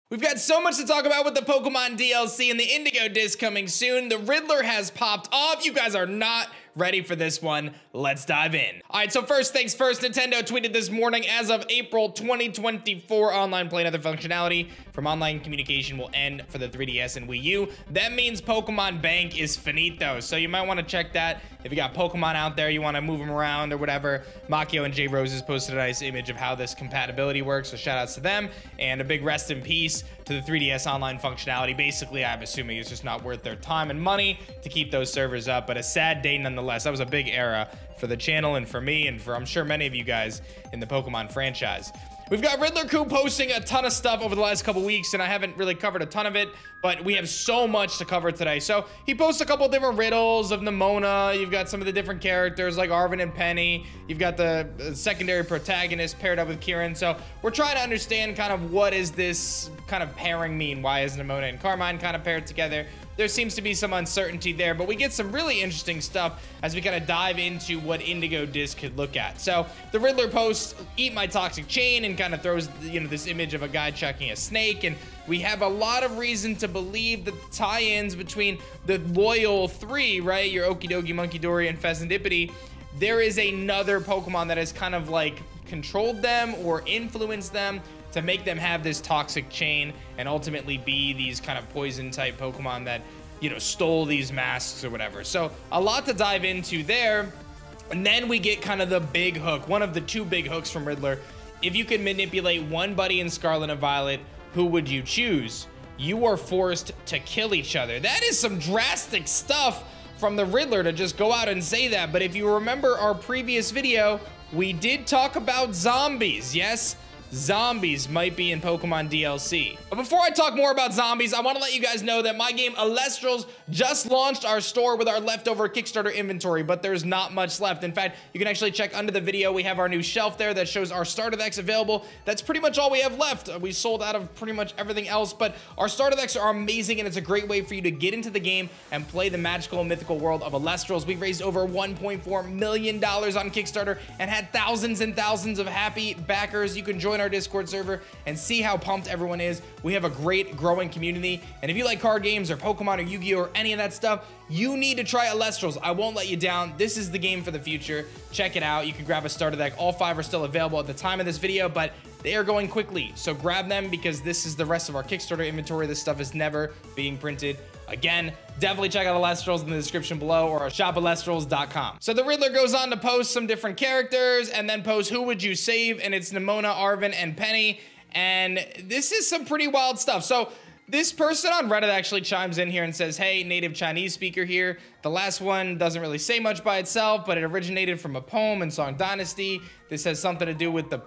We've got so much to talk about with the Pokemon DLC and the Indigo Disc coming soon. The Riddler has popped off. You guys are not ready for this one. Let's dive in. All right, so first things first, Nintendo tweeted this morning, as of April 2024, online play and other functionality from online communication will end for the 3DS and Wii U. That means Pokemon Bank is finito, so you might want to check that. If you got Pokemon out there, you want to move them around or whatever. Makio and J Roses posted a nice image of how this compatibility works, so shout outs to them, and a big rest in peace to the 3DS online functionality. Basically, I'm assuming it's just not worth their time and money to keep those servers up, but a sad day nonetheless. That was a big era for the channel and for me and for, I'm sure, many of you guys in the Pokemon franchise. We've got Riddler Coup posting a ton of stuff over the last couple weeks, and I haven't really covered a ton of it, but we have so much to cover today. So he posts a couple different riddles of Nemona. You've got some of the different characters like Arven and Penny. You've got the secondary protagonist paired up with Kieran. So we're trying to understand kind of what is this kind of pairing mean? Why is Nemona and Carmine kind of paired together? There seems to be some uncertainty there, but we get some really interesting stuff as we kind of dive into what Indigo Disc could look at. So the Riddler posts, "Eat my toxic chain," and kind of throws, this image of a guy chucking a snake. And we have a lot of reason to believe that the tie-ins between the loyal three, right? Your Okidogi, Munkidori, and Pheasantipiti, there is another Pokemon that has kind of like controlled them or influenced them to make them have this toxic chain and ultimately be these kind of poison type Pokemon that, stole these masks or whatever. So a lot to dive into there. And then we get kind of the big hook, one of the two big hooks from Riddler. If you could manipulate one buddy in Scarlet and Violet, who would you choose? You are forced to kill each other. That is some drastic stuff from the Riddler to just go out and say that. But if you remember our previous video, we did talk about zombies. Yes, zombies might be in Pokemon DLC. But before I talk more about zombies, I want to let you guys know that my game Alestrals just launched our store with our leftover Kickstarter inventory, but there's not much left. In fact, you can actually check under the video. We have our new shelf there that shows our starter decks available. That's pretty much all we have left. We sold out of pretty much everything else, but our starter decks are amazing, and it's a great way for you to get into the game and play the magical and mythical world of Alestrals. We've raised over $1.4 million on Kickstarter and had thousands and thousands of happy backers. You can join our Discord server and see how pumped everyone is. We have a great growing community, and if you like card games or Pokemon or Yu-Gi-Oh or any of that stuff, you need to try Alestrals. I won't let you down. This is the game for the future. Check it out. You can grab a starter deck. All 5 are still available at the time of this video, but they are going quickly, so grab them because this is the rest of our Kickstarter inventory. This stuff is never being printed again. Definitely check out Alestrals in the description below or shopalestrals.com. So the Riddler goes on to post some different characters and then post who would you save, and it's Nemona, Arven, and Penny. And this is some pretty wild stuff. So this person on Reddit actually chimes in here and says, "Hey, native Chinese speaker here. The last one doesn't really say much by itself, but it originated from a poem in Song Dynasty. This has something to do with the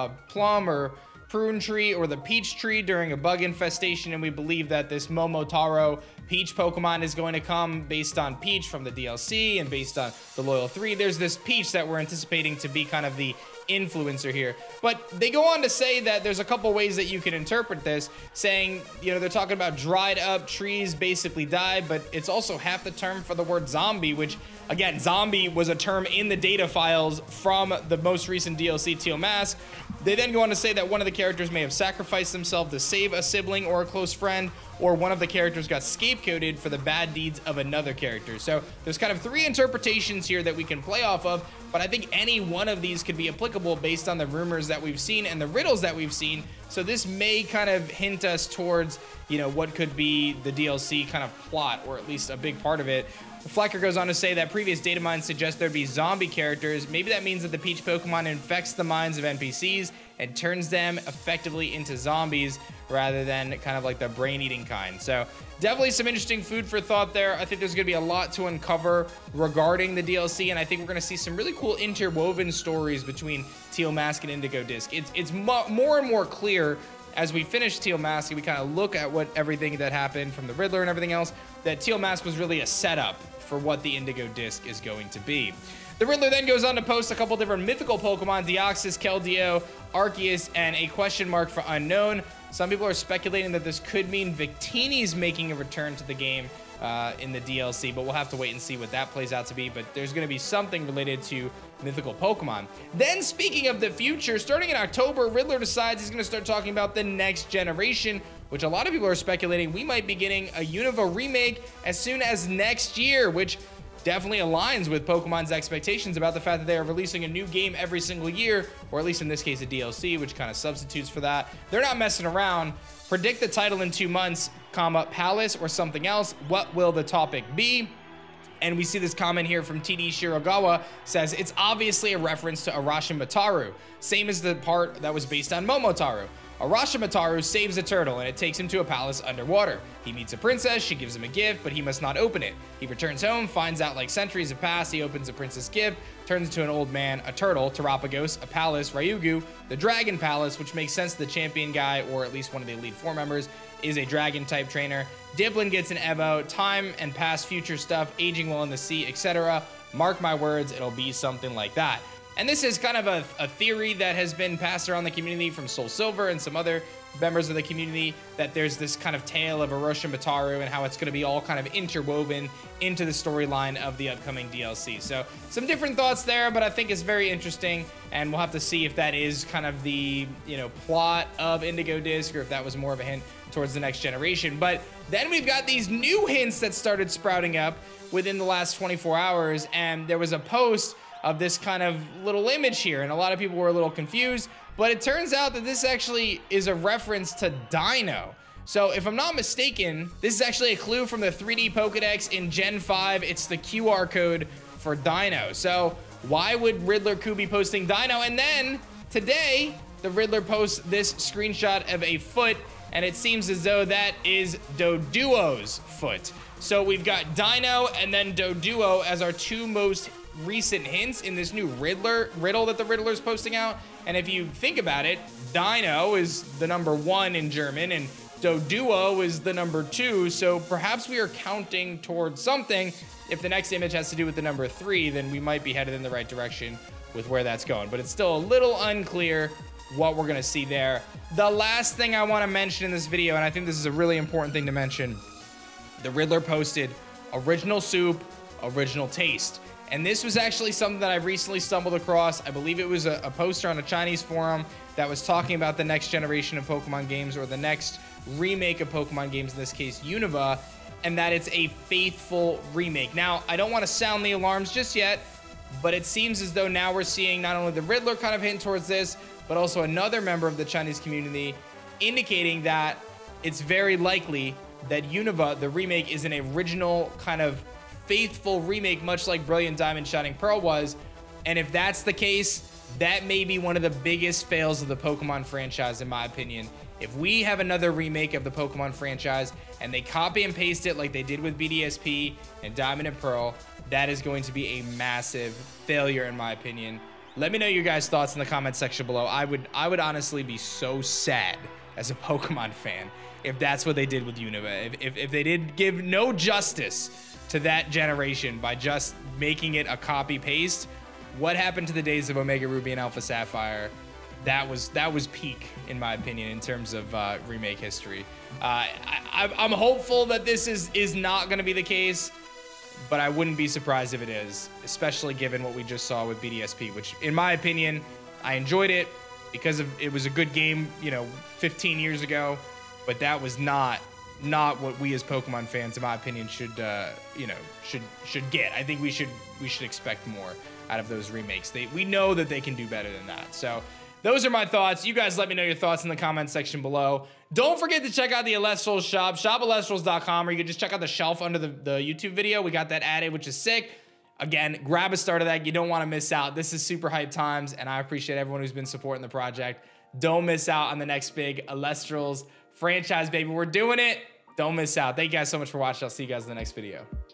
plum or prune tree or the peach tree during a bug infestation, and we believe that this Momotaro Peach Pokemon is going to come based on Peach from the DLC and based on the Loyal 3. There's this Peach that we're anticipating to be kind of the influencer here." But they go on to say that there's a couple ways that you can interpret this, saying, they're talking about dried up trees basically died, but it's also half the term for the word zombie, which, again, zombie was a term in the data files from the most recent DLC, Teal Mask. They then go on to say that one of the characters may have sacrificed themselves to save a sibling or a close friend, or one of the characters got scapegoated for the bad deeds of another character. So there's kind of 3 interpretations here that we can play off of, but I think any one of these could be applicable based on the rumors that we've seen and the riddles that we've seen. So this may kind of hint us towards, what could be the DLC kind of plot, or at least a big part of it. Flecker goes on to say that previous data mines suggest there'd be zombie characters. Maybe that means that the Peach Pokemon infects the minds of NPCs and turns them effectively into zombies rather than kind of like the brain-eating kind. So definitely some interesting food for thought there. I think there's going to be a lot to uncover regarding the DLC, and I think we're going to see some really cool interwoven stories between Teal Mask and Indigo Disc. It's more and more clear as we finish Teal Mask and we kind of look at what everything that happened from the Riddler and everything else, that Teal Mask was really a setup for what the Indigo Disc is going to be. The Riddler then goes on to post a couple different mythical Pokemon, Deoxys, Keldeo, Arceus, and a question mark for unknown. Some people are speculating that this could mean Victini's making a return to the game in the DLC, but we'll have to wait and see what that plays out to be. But there's going to be something related to mythical Pokemon. Then, speaking of the future, starting in October, Riddler decides he's going to start talking about the next generation, which a lot of people are speculating we might be getting a Unova remake as soon as next year, which definitely aligns with Pokemon's expectations about the fact that they are releasing a new game every single year, or at least in this case, a DLC, which kind of substitutes for that. They're not messing around. Predict the title in 2 months, Palace or something else. What will the topic be? And we see this comment here from TD Shirogawa, says it's obviously a reference to Arashimataru, same as the part that was based on Momotaru. Arashimataru saves a turtle and it takes him to a palace underwater. He meets a princess, she gives him a gift, but he must not open it. He returns home, finds out like centuries have passed, he opens the princess' gift, turns into an old man, a turtle, Terapagos, a palace, Ryugu, the dragon palace, which makes sense, the champion guy, or at least one of the Elite Four members, is a dragon type trainer. Dipplin gets an Evo, time and past future stuff, aging well in the sea, etc. Mark my words, it'll be something like that. And this is kind of a theory that has been passed around the community from Soul Silver and some other members of the community, that there's this kind of tale of Orochimaru and how it's going to be all kind of interwoven into the storyline of the upcoming DLC. So some different thoughts there, but I think it's very interesting, and we'll have to see if that is kind of the, you know, plot of Indigo Disk, or if that was more of a hint towards the next generation. But then we've got these new hints that started sprouting up within the last 24 hours, and there was a post of this kind of little image here, and a lot of people were a little confused, but it turns out that this actually is a reference to Dino. So if I'm not mistaken, this is actually a clue from the 3D Pokedex in Gen 5. It's the QR code for Dino. So why would Riddler Coup be posting Dino? And then today, the Riddler posts this screenshot of a foot, and it seems as though that is Doduo's foot. So we've got Dino and then Doduo as our two most recent hints in this new riddle that the Riddler's posting out. And if you think about it, Dino is the number 1 in German and Doduo is the number 2. So perhaps we are counting towards something. If the next image has to do with the number 3, then we might be headed in the right direction with where that's going. But it's still a little unclear what we're gonna see there. The last thing I wanna mention in this video, and I think this is a really important thing to mention, the Riddler posted original soup, original taste. And this was actually something that I recently stumbled across. I believe it was a poster on a Chinese forum that was talking about the next generation of Pokemon games, or the next remake of Pokemon games, in this case, Unova, and that it's a faithful remake. Now, I don't want to sound the alarms just yet, but it seems as though now we're seeing not only the Riddler kind of hint towards this, but also another member of the Chinese community indicating that it's very likely that Unova, the remake, is an original kind of faithful remake, much like Brilliant Diamond Shining Pearl was. And if that's the case, that may be one of the biggest fails of the Pokemon franchise, in my opinion. If we have another remake of the Pokemon franchise and they copy and paste it like they did with BDSP and Diamond and Pearl, that is going to be a massive failure, in my opinion. Let me know your guys' thoughts in the comment section below. I would honestly be so sad as a Pokemon fan if that's what they did with Unova. If they did give no justice to that generation by just making it a copy paste. What happened to the days of Omega Ruby and Alpha Sapphire? That was peak, in my opinion, in terms of remake history. I'm hopeful that this is not going to be the case, but I wouldn't be surprised if it is, especially given what we just saw with BDSP, which, in my opinion, I enjoyed it because it was a good game, you know, 15 years ago, but that was not what we as Pokemon fans, in my opinion, should get. I think we should expect more out of those remakes. We know that they can do better than that. So those are my thoughts. You guys let me know your thoughts in the comment section below. Don't forget to check out the Elestrals shop, shopelestrals.com, or you can just check out the shelf under the YouTube video. We got that added, which is sick. Again, grab a start of that. You don't want to miss out. This is super hype times, and I appreciate everyone who's been supporting the project. Don't miss out on the next big Elestrals franchise, baby. We're doing it. Don't miss out. Thank you guys so much for watching. I'll see you guys in the next video.